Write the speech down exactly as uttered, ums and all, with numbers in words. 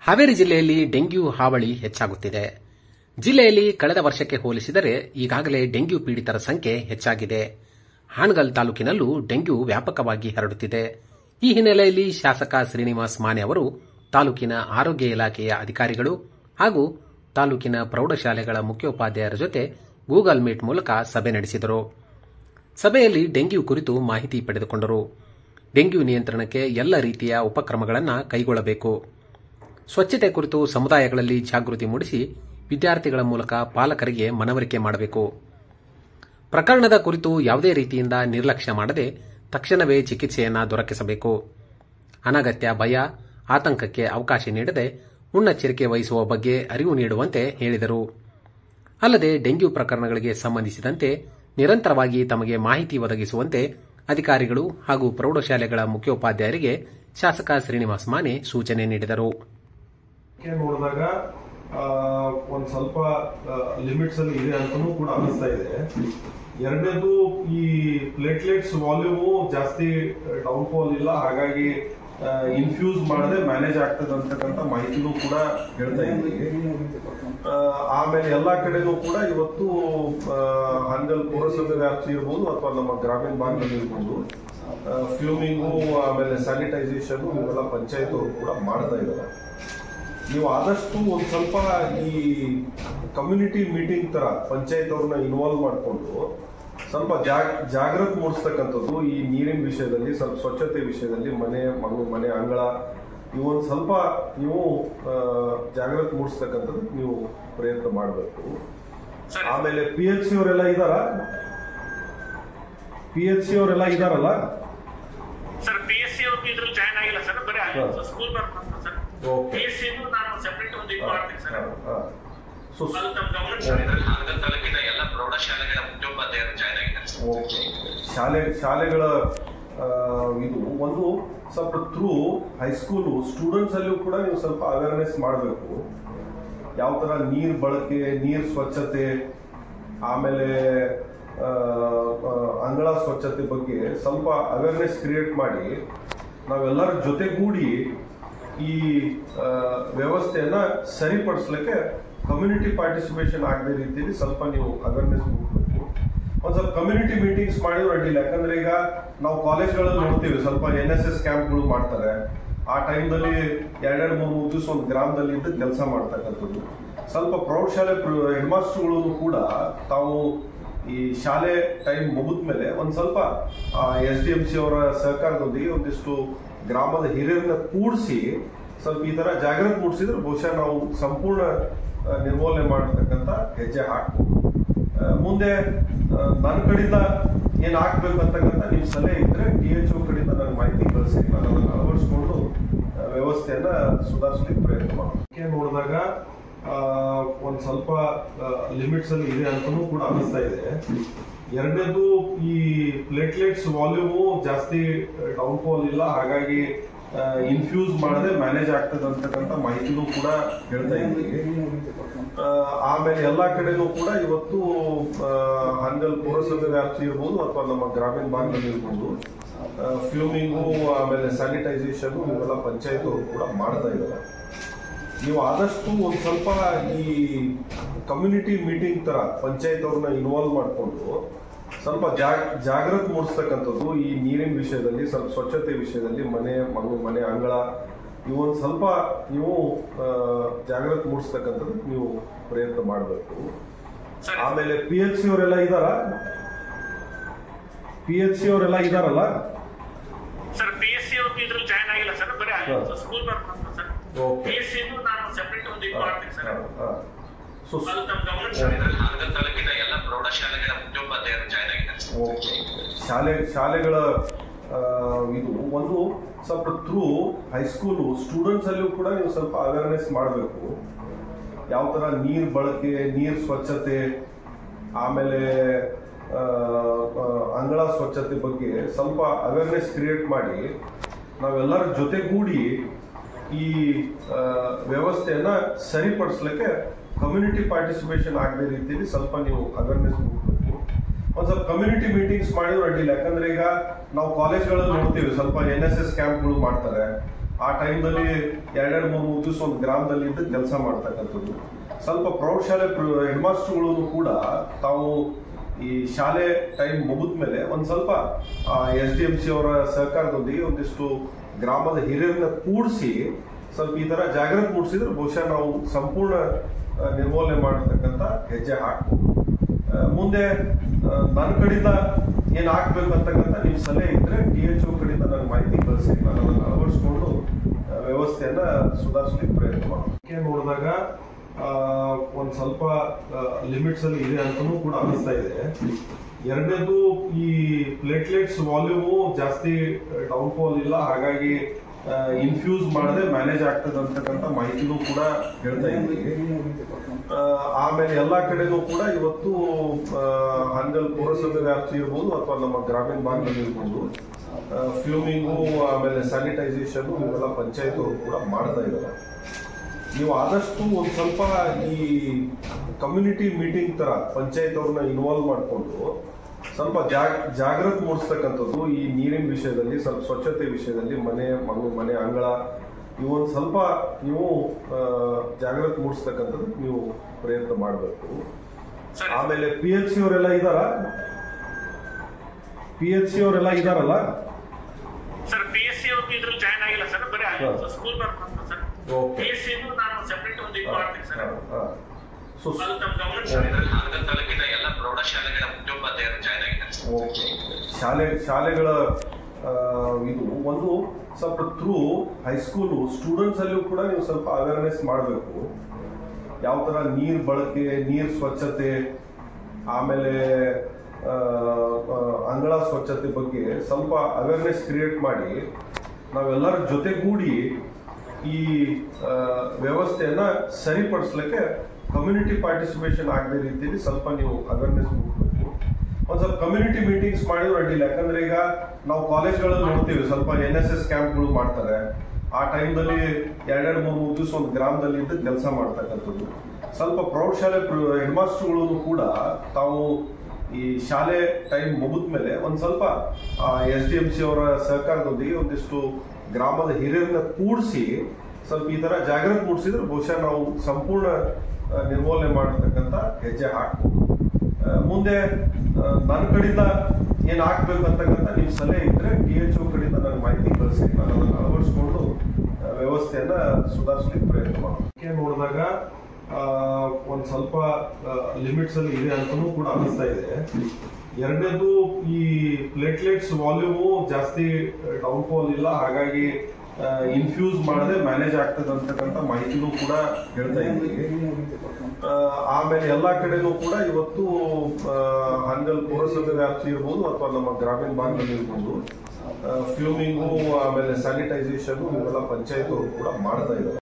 ಹಾವೇರಿ ಜಿಲ್ಲೆಯಲ್ಲಿ ಡೆಂಗ್ಯೂ ಹಾವಳಿ ಹೆಚ್ಚಾಗುತ್ತಿದೆ. ಜಿಲ್ಲೆಯಲ್ಲಿ ಕಳೆದ ವರ್ಷಕ್ಕೆ ಹೋಲಿಸಿದರೆ ಈಗಾಗಲೇ ಡೆಂಗ್ಯೂ ಪೀಡಿತರ ಸಂಖ್ಯೆ ಹೆಚ್ಚಾಗಿದೆ. ಹಾನಗಲ್ ತಾಲೂಕಿನಲ್ಲೂ ಡೆಂಗ್ಯೂ ವ್ಯಾಪಕವಾಗಿ ಹರಡುತ್ತಿದೆ. ಈ ಹಿನ್ನೆಲೆಯಲ್ಲಿ ಶಾಸಕ ಶ್ರೀನಿವಾಸ್ ಮಾನೆ ಅವರು ತಾಲೂಕಿನ ಆರೋಗ್ಯ ಇಲಾಖೆಯ ಅಧಿಕಾರಿಗಳು ಹಾಗೂ ತಾಲೂಕಿನ ಪ್ರೌಢಶಾಲೆಗಳ ಮುಖ್ಯೋಪಾಧ್ಯಾಯರ ಜೊತೆ ಗೂಗಲ್ ಮೀಟ್ ಮೂಲಕ ಸಭೆ ನಡೆಸಿದರು. ಸಭೆಯಲ್ಲಿ ಡೆಂಗ್ಯೂ ಕುರಿತು ಮಾಹಿತಿ ಪಡೆದುಕೊಂಡರು. ಡೆಂಗ್ಯೂ ನಿಯಂತ್ರಣಕ್ಕೆ ಎಲ್ಲ ರೀತಿಯ ಉಪಕ್ರಮಗಳನ್ನು ಕೈಗೊಳ್ಳಬೇಕು. ಸ್ವಚ್ಛತೆ ಕುರಿತು ಸಮುದಾಯಗಳಲ್ಲಿ ಜಾಗೃತಿ ಮೂಡಿಸಿ ವಿದ್ಯಾರ್ಥಿಗಳ ಮೂಲಕ ಪಾಲಕರಿಗೆ ಮನವರಿಕೆ ಮಾಡಬೇಕು. ಪ್ರಕರಣದ ಕುರಿತು ಯಾವುದೇ ರೀತಿಯಿಂದ ನಿರ್ಲಕ್ಷ್ಯ ಮಾಡದೆ ತಕ್ಷಣವೇ ಚಿಕಿತ್ಸೆಯನ್ನು ದೊರಕಿಸಬೇಕು. ಅನಗತ್ಯ ಭಯ, ಆತಂಕಕ್ಕೆ ಅವಕಾಶ ನೀಡದೆ ಮುನ್ನೆಚ್ಚರಿಕೆ ವಹಿಸುವ ಬಗ್ಗೆ ಅರಿವು ನೀಡುವಂತೆ ಹೇಳಿದರು. ಅಲ್ಲದೆ ಡೆಂಗ್ಯೂ ಪ್ರಕರಣಗಳಿಗೆ ಸಂಬಂಧಿಸಿದಂತೆ ನಿರಂತರವಾಗಿ ತಮಗೆ ಮಾಹಿತಿ ಒದಗಿಸುವಂತೆ ಅಧಿಕಾರಿಗಳು ಹಾಗೂ ಪ್ರೌಢಶಾಲೆಗಳ ಮುಖ್ಯೋಪಾಧ್ಯಾಯರಿಗೆ ಶಾಸಕ ಶ್ರೀನಿವಾಸ್ ಮಾನೆ ಸೂಚನೆ ನೀಡಿದರು. ನೋಡಿದಾಗ ಒಂದ್ ಸ್ವಲ್ಪ ಲಿಮಿಟ್ಸ್ ಅಲ್ಲಿ ಇದೆ ಅಂತಾನೂ ಕೂಡ ಅನಿಸ್ತಾ ಇದೆ. ಎರಡನೇದು, ಈ ಪ್ಲೇಟ್ಲೆಟ್ಸ್ ವಾಲ್ಯೂಮು ಜಾಸ್ತಿ ಡೌನ್ಫಾಲ್ ಇಲ್ಲ, ಹಾಗಾಗಿ ಇನ್ಫ್ಯೂಸ್ ಮಾಡದೆ ಮ್ಯಾನೇಜ್ ಆಗ್ತದೆ ಅಂತಕ್ಕಂಥ ಮಾಹಿತಿನೂ ಕೂಡ ಹೇಳ್ತಾ ಇದ್ದೀವಿ. ಆಮೇಲೆ ಎಲ್ಲಾ ಕಡೆನೂ ಕೂಡ ಇವತ್ತು ಹಾನಗಲ್ ಪೌರಸಭೆ ವ್ಯಾಪ್ತಿ ಇರ್ಬೋದು ಅಥವಾ ನಮ್ಮ ಗ್ರಾಮೀಣ ಭಾಗದಲ್ಲಿ ಇರ್ಬೋದು, ಫ್ಯೂಮಿಂಗು ಆಮೇಲೆ ಸ್ಯಾನಿಟೈಸೇಷನ್ ಇವೆಲ್ಲ ಪಂಚಾಯತ್ ಅವರು ಕೂಡ ಮಾಡ್ತಾ ಇದ್ದಾರೆ. ನೀವು ಆದಷ್ಟು ಒಂದು ಸ್ವಲ್ಪ ಈ ಕಮ್ಯುನಿಟಿ ಮೀಟಿಂಗ್ ತರ ಪಂಚಾಯತ್ ಅವ್ರನ್ನ ಇನ್ವಾಲ್ವ್ ಮಾಡಿಕೊಂಡು ಸ್ವಲ್ಪ ಜಾಗೃತಿ ಮೂಡಿಸ್ತಕ್ಕಂಥದ್ದು, ಈ ನೀರಿನ ವಿಷಯದಲ್ಲಿ, ಸ್ವಲ್ಪ ಸ್ವಚ್ಛತೆ ವಿಷಯದಲ್ಲಿ, ಮನೆ ಮನೆ ಅಂಗಳ ಇವೊಂದು ಸ್ವಲ್ಪ ನೀವು ಜಾಗೃತಿ ಮೂಡಿಸ್ತಕ್ಕಂಥದ್ದು ನೀವು ಪ್ರಯತ್ನ ಮಾಡಬೇಕು. ಆಮೇಲೆ ಪಿ ಎಚ್ ಸಿ ಅವರೆಲ್ಲ ಇದಾರ ಪಿ ಎಚ್ ಸಿ ಅವರೆಲ್ಲ ಇದಾರಲ್ಲ ಸರ್? ಪಿ ಎಸ್ ಸಿ ಅವರು ಇದ್ರಲ್ಲಿ ಜಾಯ್ನ್ ಆಗಿಲ್ಲ ಸರ್, ಬರೀ ಸ್ಕೂಲ್ ಬರ್ತಾರೆ ಸರ್. ಪಿ ಎಸ್ ಸಿ ನಾನು ಸೆಪರೇಟ್ ಒಂದು ಇದು ಮಾಡ್ತೀನಿ ಸರ್. ಹಾನಗಲ್ ತಾಲೂಕಿನ ಎಲ್ಲ ಪ್ರೌಢಶಾಲೆಗಳ ಮುಖ್ಯೋಪಾಧ್ಯಾಯರು ಜಾಯ್ನ್ ಆಗಿದ್ದಾರೆ. ಶಾಲೆ ಶಾಲೆಗಳ ಇದು ಒಂದು ಸ್ವಲ್ಪ ಥ್ರೂ ಹೈಸ್ಕೂಲು ಸ್ಟೂಡೆಂಟ್ಸ್ ಅಲ್ಲಿಯೂ ಕೂಡ ನೀವು ಸ್ವಲ್ಪ ಅವೇರ್ನೆಸ್ ಮಾಡಬೇಕು. ಯಾವ ತರ ನೀರ್ ಬಳಕೆ, ನೀರ್ ಸ್ವಚ್ಛತೆ, ಆಮೇಲೆ ಅಂಗಳ ಸ್ವಚ್ಛತೆ ಬಗ್ಗೆ ಸ್ವಲ್ಪ ಅವೇರ್ನೆಸ್ ಕ್ರಿಯೇಟ್ ಮಾಡಿ ನಾವೆಲ್ಲರ ಜೊತೆಗೂಡಿ ಈ ವ್ಯವಸ್ಥೆಯನ್ನ ಸರಿಪಡಿಸ್ಲಿಕ್ಕೆ ಕಮ್ಯುನಿಟಿ ಪಾರ್ಟಿಸಿಪೇಷನ್ ಆಗದ ರೀತಿಯಲ್ಲಿ ಸ್ವಲ್ಪ ನೀವು ಅವೇರ್ನೆಸ್ ಕೊಡಬೇಕು. ಒಂದ್ ಸ್ವಲ್ಪ ಕಮ್ಯುನಿಟಿ ಮೀಟಿಂಗ್ಸ್ ಮಾಡಿದ್ರು ಅಡ್ಡಿಲ್ಲ. ಯಾಕಂದ್ರೆ ಈಗ ನಾವು ಕಾಲೇಜ್ಗಳಲ್ಲಿ ನೋಡ್ತೀವಿ, ಸ್ವಲ್ಪ ಎನ್ ಎಸ್ ಎಸ್ ಕ್ಯಾಂಪ್ಗಳು ಮಾಡ್ತಾರೆ. ಆ ಟೈಮ್ದಲ್ಲಿ ಎರಡೆರಡು ಮೂರು ಮೂರು ದಿವಸ ಒಂದು ಗ್ರಾಮದಲ್ಲಿ ಇದ್ದು ಕೆಲಸ ಮಾಡ್ತಕ್ಕಂಥದ್ದು. ಸ್ವಲ್ಪ ಪ್ರೌಢಶಾಲೆ ಹೆಡ್ ಮಾಸ್ಟರ್ಗಳು ಕೂಡ ತಾವು ಈ ಶಾಲೆ ಟೈಮ್ ಮುಗಿದ್ಮೇಲೆ ಒಂದ್ ಸ್ವಲ್ಪ ಎಸ್ ಡಿ ಎಂ ಸಿ ಅವರ ಸಹಕಾರದೊಂದಿಗೆ ಒಂದಿಷ್ಟು ಗ್ರಾಮದ ಹಿರಿಯರನ್ನ ಕೂಡಿಸಿ ಸ್ವಲ್ಪ ಈ ತರ ಜಾಗೃತಿ ಮೂಡಿಸಿದ್ರೆ ಬಹುಶಃ ನಾವು ಸಂಪೂರ್ಣ ನಿರ್ಮೂಲನೆ ಮಾಡತಕ್ಕಂತ ಹೆಜ್ಜೆ ಹಾಕ್ಬೋದು. ಮುಂದೆ ನನ್ನ ಕಡೆಯಿಂದ ಏನ್ ಹಾಕ್ಬೇಕು ಅಂತಕ್ಕಂಥ ನಿಮ್ ಸಲಹೆ ಇದ್ರೆ ಟಿ ಎಚ್ ಒ ಕಡೆಯಿಂದ ನನಗೆ ಮಾಹಿತಿ ಕಳಿಸಿ, ನಾನು ಅದನ್ನು ಅಳವಡಿಸ್ಕೊಂಡು ವ್ಯವಸ್ಥೆಯನ್ನ ಸುಧಾರಿಸಲಿಕ್ಕೆ ಪ್ರಯತ್ನ ಮಾಡೋದು. ನೋಡಿದಾಗ ಒಂದ್ ಸ್ವಲ್ಪ ಲಿಮಿಟ್ಸ್ ಅಲ್ಲಿ ಇದೆ ಅಂತಾನೂ ಕೂಡ ಅನಿಸ್ತಾ ಇದೆ. ಎರಡನೇದು, ಈ ಪ್ಲೇಟ್ಲೆಟ್ಸ್ ವಾಲ್ಯೂಮು ಜಾಸ್ತಿ ಡೌನ್ಫಾಲ್ ಇಲ್ಲ, ಹಾಗಾಗಿ ಇನ್ಫ್ಯೂಸ್ ಮಾಡದೆ ಮ್ಯಾನೇಜ್ ಆಗ್ತದೆ ಅಂತಕ್ಕಂಥ ಮಾಹಿತಿನೂ ಕೂಡ ಹೇಳ್ತಾ ಇದ್ದೀವಿ. ಆಮೇಲೆ ಎಲ್ಲಾ ಕಡೆನೂ ಕೂಡ ಇವತ್ತು ಹಾನಗಲ್ ಪೌರಸಭೆ ವ್ಯಾಪ್ತಿ ಇರ್ಬೋದು ಅಥವಾ ನಮ್ಮ ಗ್ರಾಮೀಣ ಭಾಗದಲ್ಲಿ ಇರ್ಬೋದು, ಫ್ಯೂಮಿಂಗು ಆಮೇಲೆ ಸ್ಯಾನಿಟೈಸೇಷನ್ ಇವೆಲ್ಲ ಪಂಚಾಯತ್ ಅವರು ಕೂಡ ಮಾಡ್ತಾ ಇದ್ದಾರೆ. ನೀವು ಆದಷ್ಟು ಒಂದು ಸ್ವಲ್ಪ ಈ ಕಮ್ಯುನಿಟಿ ಮೀಟಿಂಗ್ ತರ ಪಂಚಾಯತ್ ಅವ್ರನ್ನ ಇನ್ವಾಲ್ವ್ ಮಾಡಿಕೊಂಡು ಸ್ವಲ್ಪ ಜಾಗೃತಿ ಮೂಡಿಸ್ತಕ್ಕಂಥದ್ದು, ಈ ನೀರಿನ ವಿಷಯದಲ್ಲಿ, ಸ್ವಲ್ಪ ಸ್ವಚ್ಛತೆ ವಿಷಯದಲ್ಲಿ, ಮನೆ ಮನೆ ಅಂಗಳ ಇವೊಂದು ಸ್ವಲ್ಪ ನೀವು ಜಾಗೃತಿ ಮೂಡಿಸ್ತಕ್ಕಂಥದ್ದು ನೀವು ಪ್ರಯತ್ನ ಮಾಡಬೇಕು. ಆಮೇಲೆ ಪಿ ಎಚ್ ಸಿ ಅವರೆಲ್ಲ ಇದಾರ ಪಿ ಎಚ್ ಸಿ ಅವರೆಲ್ಲ ಇದಾರಲ್ಲ ಸರ್? ಪಿ ಎಸ್ ಸಿ ಅವರು ಇದ್ರಲ್ಲಿ ಜಾಯ್ನ್ ಆಗಿಲ್ಲ ಸರ್, ಬರೀ ಸ್ಕೂಲ್ ಬರ್ತಾರೆ ಸರ್. ಪಿ ಎಸ್ ಸಿ ನಾನು ಸೆಪರೇಟ್ ಒಂದು ಇದು ಮಾಡ್ತೀನಿ ಸರ್. ಹಾನಗಲ್ ತಾಲೂಕಿನ ಎಲ್ಲ ಪ್ರೌಢಶಾಲೆಗಳ ಮುಖ್ಯೋಪಾಧ್ಯಾಯರು ಜಾಯ್ನ್ ಆಗಿದ್ದಾರೆ. ಶಾಲೆ ಶಾಲೆಗಳ ಇದು ಒಂದು ಸ್ವಲ್ಪ ಥ್ರೂ ಹೈಸ್ಕೂಲು ಸ್ಟೂಡೆಂಟ್ಸ್ ಅಲ್ಲಿಯೂ ಕೂಡ ನೀವು ಸ್ವಲ್ಪ ಅವೇರ್ನೆಸ್ ಮಾಡಬೇಕು. ಯಾವ ತರ ನೀರ್ ಬಳಕೆ, ನೀರ್ ಸ್ವಚ್ಛತೆ, ಆಮೇಲೆ ಅಂಗಳ ಸ್ವಚ್ಛತೆ ಬಗ್ಗೆ ಸ್ವಲ್ಪ ಅವೇರ್ನೆಸ್ ಕ್ರಿಯೇಟ್ ಮಾಡಿ ನಾವೆಲ್ಲರ ಜೊತೆಗೂಡಿ ಈ ವ್ಯವಸ್ಥೆಯನ್ನ ಸರಿಪಡಿಸ್ಲಿಕ್ಕೆ ಕಮ್ಯುನಿಟಿ ಪಾರ್ಟಿಸಿಪೇಷನ್ ಆಗದ ರೀತಿಯಲ್ಲಿ ಸ್ವಲ್ಪ ನೀವು ಅವೇರ್ನೆಸ್ ಕೊಡಬೇಕು. ಒಂದ್ ಸ್ವಲ್ಪ ಕಮ್ಯುನಿಟಿ ಮೀಟಿಂಗ್ಸ್ ಮಾಡಿದ್ರು ಅಡ್ಡಿಲ್ಲ. ಯಾಕಂದ್ರೆ ಈಗ ನಾವು ಕಾಲೇಜ್ಗಳಲ್ಲಿ ನೋಡ್ತೀವಿ, ಸ್ವಲ್ಪ ಎನ್ ಎಸ್ ಎಸ್ ಕ್ಯಾಂಪ್ಗಳು ಮಾಡ್ತಾರೆ. ಆ ಟೈಮ್ದಲ್ಲಿ ಎರಡೆರಡು ಮೂರು ಮೂರು ದಿವಸ ಒಂದು ಗ್ರಾಮದಲ್ಲಿ ಇದ್ದು ಕೆಲಸ ಮಾಡ್ತಕ್ಕಂಥದ್ದು. ಸ್ವಲ್ಪ ಪ್ರೌಢಶಾಲೆ ಹೆಡ್ ಮಾಸ್ಟರ್ಗಳು ಕೂಡ ತಾವು ಈ ಶಾಲೆ ಟೈಮ್ ಮುಗಿದ ಮೇಲೆ ಒಂದ್ ಸ್ವಲ್ಪ ಎಸ್ ಡಿ ಎಂ ಸಿ ಅವರ ಸಹಕಾರದೊಂದಿಗೆ ಒಂದಿಷ್ಟು ಗ್ರಾಮದ ಹಿರಿಯರನ್ನ ಕೂಡಿಸಿ ಸ್ವಲ್ಪ ಈ ತರ ಜಾಗೃತಿ ಮೂಡಿಸಿದ್ರೆ ಬಹುಶಃ ನಾವು ಸಂಪೂರ್ಣ ನಿರ್ಮೂಲನೆ ಮಾಡತಕ್ಕಂತ ಹೆಜ್ಜೆ ಹಾಕ್ಬೋದು. ಮುಂದೆ ನನ್ನ ಕಡೆಯಿಂದ ಏನ್ ಹಾಕ್ಬೇಕು ಅಂತಕ್ಕಂಥ ನಿಮ್ ಸಲಹೆ ಇದ್ರೆ ಡಿ ಎಚ್ ಒ ಕಡೆಯಿಂದ ನನಗೆ ಮಾಹಿತಿ ಕಳಿಸಿ, ನಾನು ಅದನ್ನು ಅಳವಡಿಸ್ಕೊಂಡು ವ್ಯವಸ್ಥೆಯನ್ನ ಸುಧಾರಿಸಲಿಕ್ಕೆ ಪ್ರಯತ್ನ ಮಾಡೋದು. ನೋಡಿದಾಗ ಒಂದ್ ಸ್ವಲ್ಪ ಲಿಮಿಟ್ಸ್ ಅಲ್ಲಿ ಇದೆ ಅಂತನೂ ಕೂಡ ಅನಿಸ್ತಾ ಇದೆ. ಎರಡನೇದು, ಈ ಪ್ಲೇಟ್ಲೆಟ್ಸ್ ವಾಲ್ಯೂಮು ಜಾಸ್ತಿ ಡೌನ್ಫಾಲ್ ಇಲ್ಲ, ಹಾಗಾಗಿ ಇನ್ಫ್ಯೂಸ್ ಮಾಡದೆ ಮ್ಯಾನೇಜ್ ಆಗ್ತದೆ ಅಂತಕ್ಕಂಥ ಮಾಹಿತಿನೂ ಕೂಡ ಹೇಳ್ತಾ ಇದ್ದೀವಿ. ಆಮೇಲೆ ಎಲ್ಲಾ ಕಡೆನೂ ಕೂಡ ಇವತ್ತು ಹಾನಗಲ್ ಪುರಸಭೆ ವ್ಯಾಪ್ತಿ ಇರ್ಬೋದು ಅಥವಾ ನಮ್ಮ ಗ್ರಾಮೀಣ ಭಾಗದಲ್ಲಿ ಇರ್ಬೋದು, ಫ್ಯೂಮಿಂಗು ಆಮೇಲೆ ಸ್ಯಾನಿಟೈಸೇಷನ್ ಇವೆಲ್ಲ ಪಂಚಾಯತ್ ಅವರು ಕೂಡ ಮಾಡ್ತಾ ಇದ್ದಾರೆ. ನೀವು ಆದಷ್ಟು ಒಂದು ಸ್ವಲ್ಪ ಈ ಕಮ್ಯುನಿಟಿ ಮೀಟಿಂಗ್ ತರ ಪಂಚಾಯತ್ ಅವ್ರನ್ನ ಇನ್ವಾಲ್ವ್ ಮಾಡಿಕೊಂಡು ಸ್ವಲ್ಪ ಜಾಗ್ ಜಾಗೃತಿ ಮೂಡಿಸ್ತಕ್ಕಂಥದ್ದು ಈ ನೀರಿನ ವಿಷಯದಲ್ಲಿ, ಸ್ವಲ್ಪ ಸ್ವಚ್ಛತೆ ವಿಷಯದಲ್ಲಿ, ಮನೆ ಮಗು ಮನೆ ಅಂಗಳ ಇವೊಂದು ಸ್ವಲ್ಪ ನೀವು ಜಾಗೃತಿ ಮೂಡಿಸ್ತಕ್ಕಂಥದ್ದು ನೀವು ಪ್ರಯತ್ನ ಮಾಡಬೇಕು. ಆಮೇಲೆ ಪಿ ಎಚ್ ಸಿ ಅವರೆಲ್ಲ ಇದಾರ ಪಿ ಎಚ್ ಸಿ ಅವರೆಲ್ಲ ಇದಾರಲ್ಲ ಸರ್? ಪಿ ಎಸ್ ಸಿ ಅವ್ರು ಇದ್ರಲ್ಲಿ ಜಾಯ್ನ್ ಆಗಿಲ್ಲ ಸರ್, ಬರೀ ಸ್ಕೂಲ್ ಬರ್ತಾರೆ ಸರ್. ಪಿ ಎಸ್ ಸಿ ನಾನು ಸೆಪರೇಟ್ ಒಂದು ಇದು ಮಾಡ್ತೀನಿ ಸರ್. ಅದು ನಮ್ಮ ಗವರ್ಮೆಂಟ್ ಹಾನಗಲ್ ತಾಲೂಕಿನ ಎಲ್ಲ ಪ್ರೌಢಶಾಲೆಗಳ ಮುಖ್ಯೋಪಾಧ್ಯಾಯರು ಜಾಯ್ನ್ ಆಗಿದ್ದಾರೆ. ಶಾಲೆ ಶಾಲೆಗಳ ಇದು ಒಂದು ಸ್ವಲ್ಪ ಥ್ರೂ ಹೈಸ್ಕೂಲು ಸ್ಟೂಡೆಂಟ್ಸ್ ಅಲ್ಲಿಯೂ ಕೂಡ ನೀವು ಸ್ವಲ್ಪ ಅವೇರ್ನೆಸ್ ಮಾಡಬೇಕು. ಯಾವ ತರ ನೀರ್ ಬಳಕೆ, ನೀರ್ ಸ್ವಚ್ಛತೆ, ಆಮೇಲೆ ಅಂಗಳ ಸ್ವಚ್ಛತೆ ಬಗ್ಗೆ ಸ್ವಲ್ಪ ಅವೇರ್ನೆಸ್ ಕ್ರಿಯೇಟ್ ಮಾಡಿ ನಾವೆಲ್ಲರ ಜೊತೆಗೂಡಿ ಈ ವ್ಯವಸ್ಥೆಯನ್ನ ಸರಿಪಡಿಸ್ಲಿಕ್ಕೆ ಕಮ್ಯುನಿಟಿ ಪಾರ್ಟಿಸಿಪೇಷನ್ ಆಗದ ರೀತಿಯಲ್ಲಿ ಸ್ವಲ್ಪ ನೀವು ಅವೇರ್ನೆಸ್ ಮೂಡಬೇಕು. ಒಂದ್ ಸ್ವಲ್ಪ ಕಮ್ಯುನಿಟಿ ಮೀಟಿಂಗ್ಸ್ ಮಾಡಿದ್ರು ಅಡ್ಡಿಲ್ಲ. ಯಾಕಂದ್ರೆ ಈಗ ನಾವು ಕಾಲೇಜ್ಗಳಲ್ಲಿ ನೋಡ್ತೀವಿ ಸ್ವಲ್ಪ ಎನ್ ಎಸ್ ಎಸ್ ಕ್ಯಾಂಪ್ಗಳು ಮಾಡ್ತಾರೆ. ಆ ಟೈಮ್ದಲ್ಲಿ ಎರಡೆರಡು ಮೂರು ಮೂರು ದಿವಸ ಒಂದು ಗ್ರಾಮದಲ್ಲಿ ಇದ್ದು ಕೆಲಸ ಮಾಡ್ತಕ್ಕಂಥದ್ದು. ಸ್ವಲ್ಪ ಪ್ರೌಢಶಾಲೆ ಹೆಡ್ ಮಾಸ್ಟರ್ಗಳು ಕೂಡ ತಾವು ಈ ಶಾಲೆ ಟೈಮ್ ಮುಗಿದ ಮೇಲೆ ಒಂದ್ ಸ್ವಲ್ಪ ಎಸ್ ಡಿ ಎಂ ಸಿ ಅವರ ಸಹಕಾರದೊಂದಿಗೆ ಒಂದಿಷ್ಟು ಗ್ರಾಮದ ಹಿರಿಯರನ್ನ ಕೂಡಿಸಿ ಸ್ವಲ್ಪ ಈ ತರ ಜಾಗೃತಿ ಮೂಡಿಸಿದ್ರೆ ಬಹುಶಃ ನಾವು ಸಂಪೂರ್ಣ ನಿರ್ಮೂಲನೆ ಮಾಡತಕ್ಕಂತ ಹೆಜ್ಜೆ ಹಾಕ್ಬೋದು. ಮುಂದೆ ನನ್ನ ಕಡೆಯಿಂದ ಏನ್ ಹಾಕ್ಬೇಕು ಅಂತಕ್ಕಂಥ ನಿಮ್ ಸಲಹೆ ಇದ್ರೆ ಡಿ ಎಚ್ ಒ ಕಡೆಯಿಂದ ನನಗೆ ಮಾಹಿತಿ ಕಳಿಸಿ, ನಾನು ಅದನ್ನು ಅಳವಡಿಸ್ಕೊಂಡು ವ್ಯವಸ್ಥೆಯನ್ನ ಸುಧಾರಿಸಲಿಕ್ಕೆ ಪ್ರಯತ್ನ ಮಾಡೋದು. ನೋಡಿದಾಗ ಒಂದ್ ಸ್ವಲ್ಪ ಲಿಮಿಟ್ಸ್ ಅಲ್ಲಿ ಇದೆ ಅಂತನೂ ಕೂಡ ಅನಿಸ್ತಾ ಇದೆ. ಎರಡನೇದು, ಈ ಪ್ಲೇಟ್ಲೆಟ್ಸ್ ವಾಲ್ಯೂಮು ಜಾಸ್ತಿ ಡೌನ್ಫಾಲ್ ಇಲ್ಲ, ಹಾಗಾಗಿ ಇನ್ಫ್ಯೂಸ್ ಮಾಡದೆ ಮ್ಯಾನೇಜ್ ಆಗ್ತದೆ ಅಂತಕ್ಕಂಥ ಮಾಹಿತಿನೂ ಕೂಡ ಹೇಳ್ತಾ ಇದ್ದೀವಿ. ಆಮೇಲೆ ಎಲ್ಲಾ ಕಡೆನೂ ಕೂಡ ಇವತ್ತು ಹಾನಗಲ್ ಪುರಸಭೆ ವ್ಯಾಪ್ತಿ ಇರ್ಬೋದು ಅಥವಾ ನಮ್ಮ ಗ್ರಾಮೀಣ ಭಾಗದಲ್ಲಿ ಇರ್ಬೋದು, ಫ್ಯೂಮಿಂಗು ಆಮೇಲೆ ಸ್ಯಾನಿಟೈಸೇಷನ್ ಇವೆಲ್ಲ ಪಂಚಾಯತ್ ಅವರು ಕೂಡ ಮಾಡ್ತಾ ಇದ್ದಾರೆ.